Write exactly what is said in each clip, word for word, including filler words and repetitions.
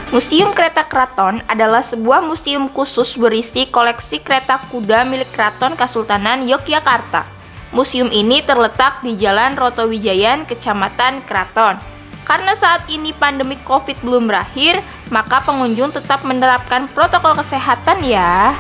Museum Kereta Keraton adalah sebuah museum khusus berisi koleksi kereta kuda milik Keraton Kasultanan Yogyakarta. Museum ini terletak di Jalan Rotowijayan, Kecamatan Keraton. Karena saat ini pandemi COVID belum berakhir, maka pengunjung tetap menerapkan protokol kesehatan ya.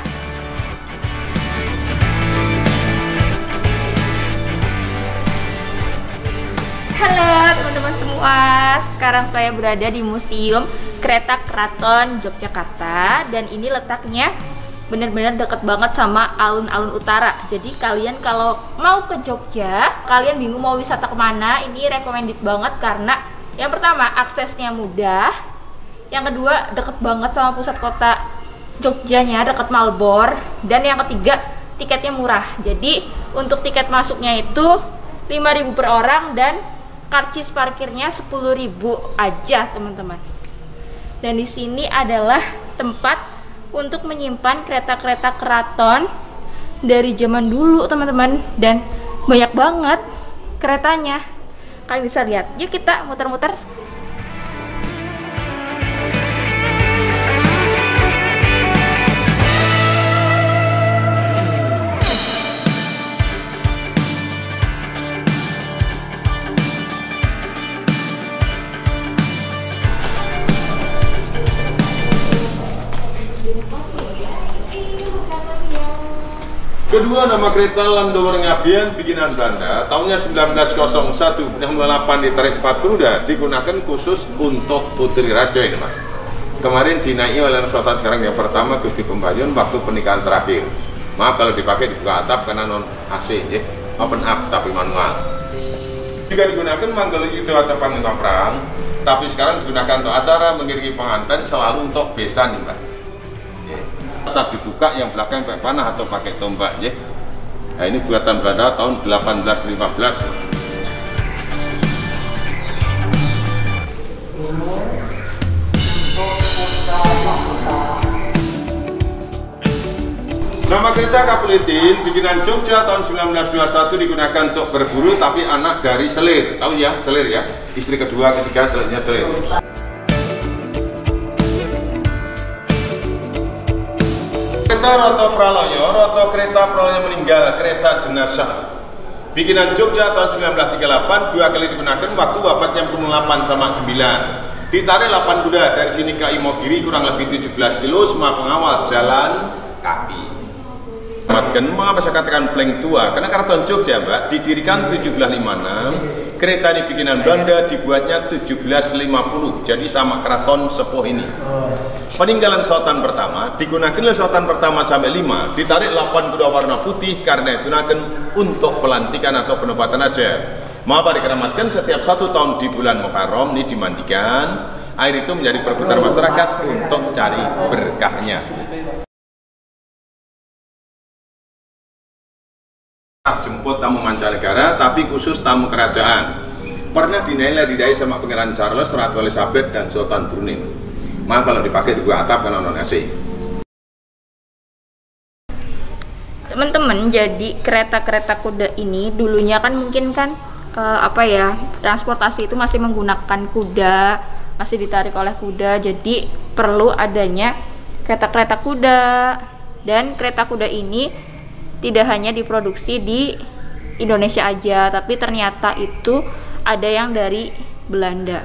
Halo teman-teman semua, sekarang saya berada di Museum Kereta Keraton Yogyakarta dan ini letaknya benar-benar deket banget sama alun-alun utara. Jadi kalian kalau mau ke Jogja, kalian bingung mau wisata kemana, ini recommended banget karena yang pertama aksesnya mudah, yang kedua deket banget sama pusat kota Jogjanya, deket Malbor, dan yang ketiga tiketnya murah. Jadi untuk tiket masuknya itu lima ribu per orang dan karcis parkirnya sepuluh ribu aja teman-teman. Dan di sini adalah tempat untuk menyimpan kereta-kereta keraton dari zaman dulu teman-teman, dan banyak banget keretanya. Kalian bisa lihat. Yuk kita muter-muter. Kedua, nama kereta Landower Ngabian bikinan Belanda tahunnya sembilan belas nol satu yang delapan ditarik empat kuda, digunakan khusus untuk Putri Raja ini mas. Kemarin dinaiki oleh Sultan sekarang yang pertama Gusti Pembayun waktu pernikahan terakhir. Maaf kalau dipakai dibuka atap karena non A C ya, open up tapi manual. Jika digunakan manggil itu atau panglima perang, tapi sekarang digunakan untuk acara mengiringi pengantin selalu untuk besan nih mbak. Tetap dibuka yang belakang pakai panah atau pakai tombak ya. Nah ini buatan Belanda tahun delapan belas lima belas. Nama kereta Kapuletin bikinan Jogja tahun sembilan belas dua puluh satu digunakan untuk berburu, tapi anak dari Selir. Tahu ya Selir ya, istri kedua ketiga selanjutnya Selir. Kereta Roto Praloyo, Roto kereta Praloyo meninggal, kereta jenazah bikinan Jogja tahun sembilan belas tiga puluh delapan, dua kali digunakan waktu wafatnya pukul delapan sama sembilan. Ditarik delapan kuda dari sini ke Imogiri kurang lebih tujuh belas kilo, semua pengawal jalan kaki. Mengapa saya katakan paling tua? Karena Keraton Jogja mbak didirikan tujuh belas lima puluh enam, kereta di bikinan Belanda dibuatnya tujuh belas lima puluh, jadi sama keraton sepuh ini. Peninggalan Sultan pertama digunakan oleh Sultan pertama sampai lima, ditarik delapan kuda warna putih karena digunakan untuk pelantikan atau penobatan aja. Mengapa dikeramatkan setiap satu tahun di bulan Muharram ini dimandikan, air itu menjadi perebutan masyarakat untuk cari berkahnya. Jemput tamu mancanegara tapi khusus tamu kerajaan, pernah dinilai-nilai sama Pangeran Charles, Ratu Elizabeth dan Sultan Brunei. Maaf kalau dipakai di gua atap karena non A C. Teman-teman, jadi kereta-kereta kuda ini dulunya kan mungkin kan uh, apa ya, transportasi itu masih menggunakan kuda, masih ditarik oleh kuda, jadi perlu adanya kereta-kereta kuda. Dan kereta kuda ini tidak hanya diproduksi di Indonesia aja, tapi ternyata itu ada yang dari Belanda.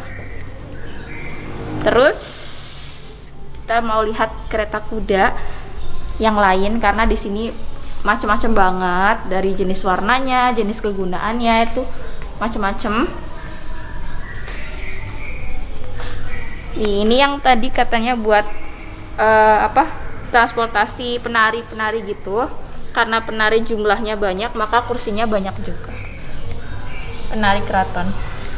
Terus kita mau lihat kereta kuda yang lain karena di sini macam-macam banget, dari jenis warnanya, jenis kegunaannya itu macam-macam. Ini yang tadi katanya buat uh, apa? transportasi penari-penari gitu. Karena penari jumlahnya banyak, maka kursinya banyak juga. Penari keraton.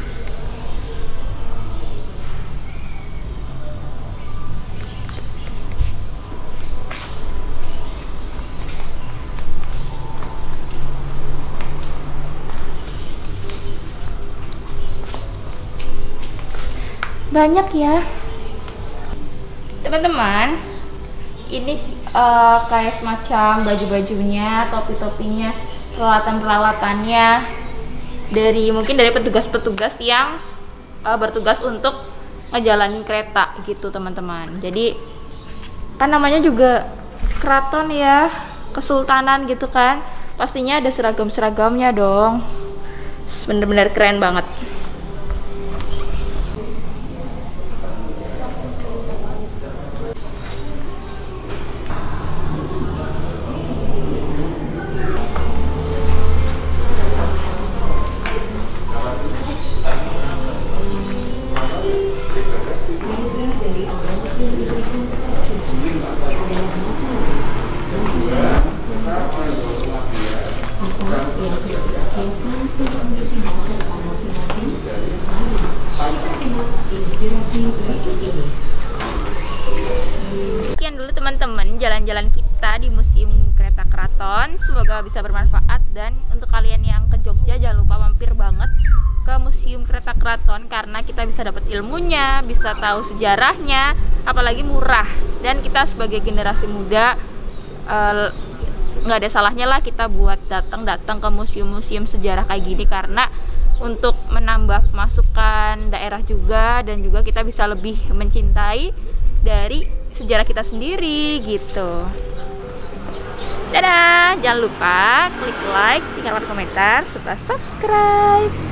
Banyak ya. Teman-teman, ini uh, kayak semacam baju-bajunya, topi-topinya, peralatan-peralatannya dari mungkin dari petugas-petugas yang uh, bertugas untuk ngejalanin kereta gitu teman-teman. Jadi kan namanya juga keraton ya, kesultanan gitu kan, pastinya ada seragam-seragamnya dong. Bener-bener keren banget. Sekian dulu teman-teman jalan-jalan kita di Museum Kereta Keraton. Semoga bisa bermanfaat, dan untuk kalian yang ke Jogja jangan lupa mampir banget ke Museum Kereta Keraton karena kita bisa dapat ilmunya, bisa tahu sejarahnya, apalagi murah. Dan kita sebagai generasi muda nggak uh, ada salahnya lah kita buat datang-datang ke museum-museum sejarah kayak gini, karena untuk menambah masukan daerah juga, dan juga kita bisa lebih mencintai dari sejarah kita sendiri gitu. Dadah, jangan lupa klik like, tinggalkan komentar, serta subscribe.